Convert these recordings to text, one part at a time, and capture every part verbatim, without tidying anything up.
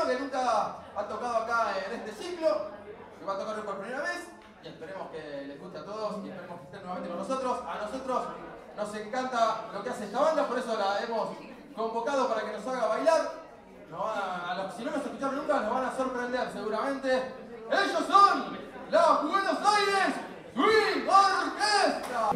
que nunca ha tocado acá en este ciclo, que va a tocar hoy por primera vez, y esperemos que les guste a todos y esperemos que estén nuevamente con nosotros. A nosotros nos encanta lo que hace esta banda, por eso la hemos convocado para que nos haga bailar. Nos van a, a los, si no nos escucharon nunca, nos van a sorprender seguramente. Ellos son la Buenos Aires Swing Orquesta.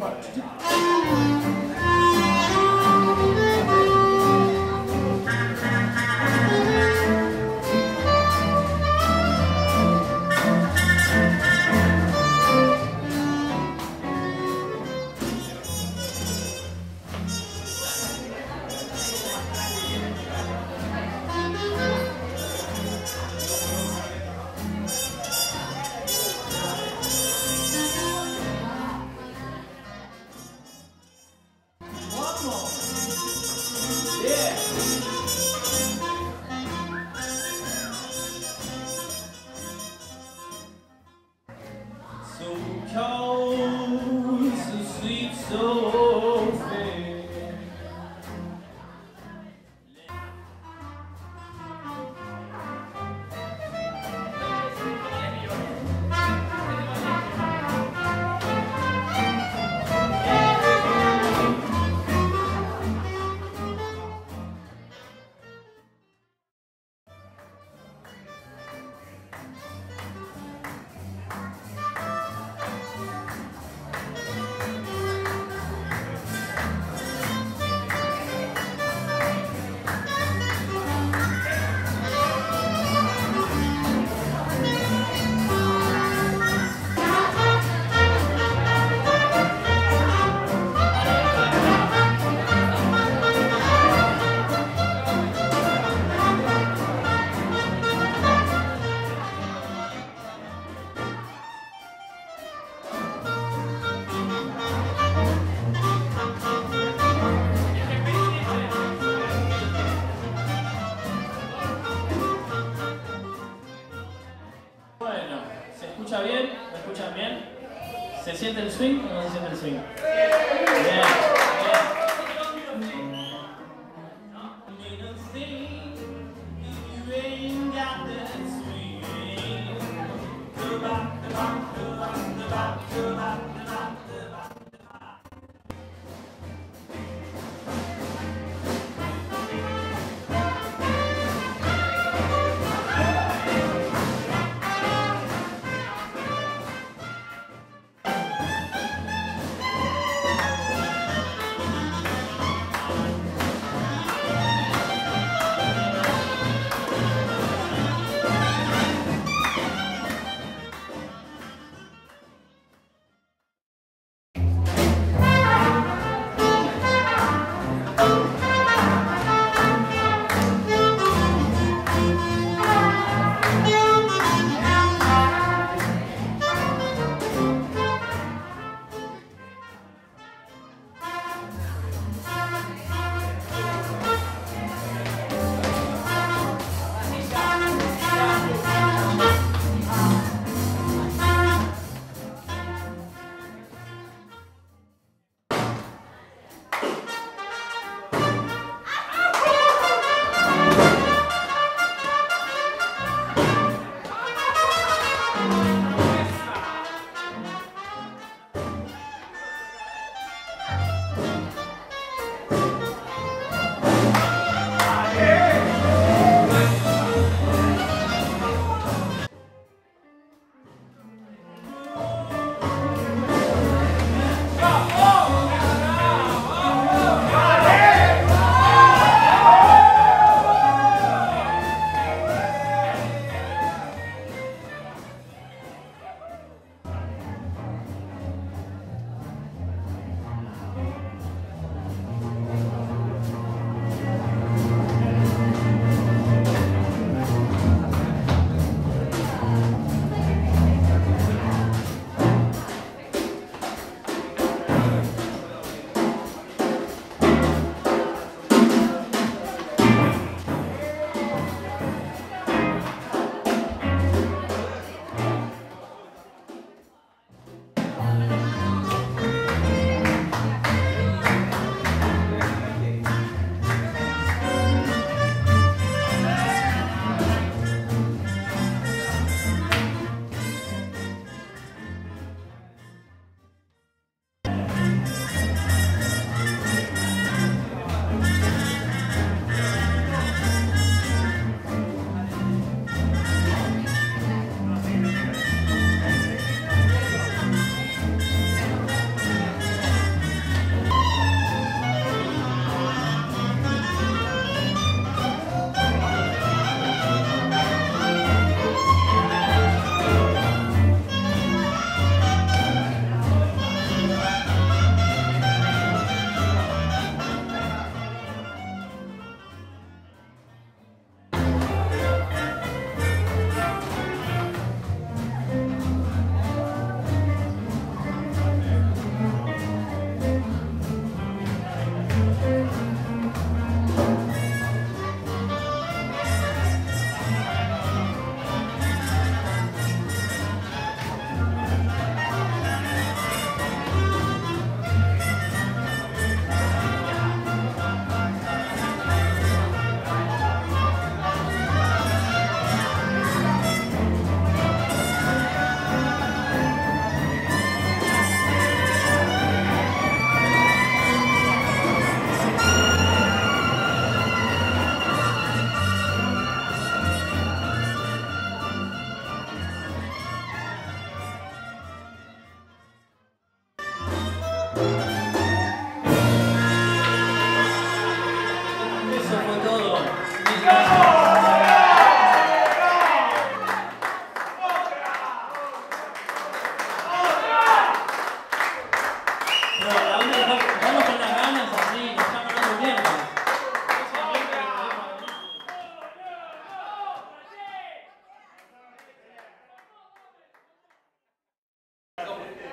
¿Se escucha bien? ¿Me escuchan bien? ¿Se siente el swing o no se siente el swing? Bien, bien.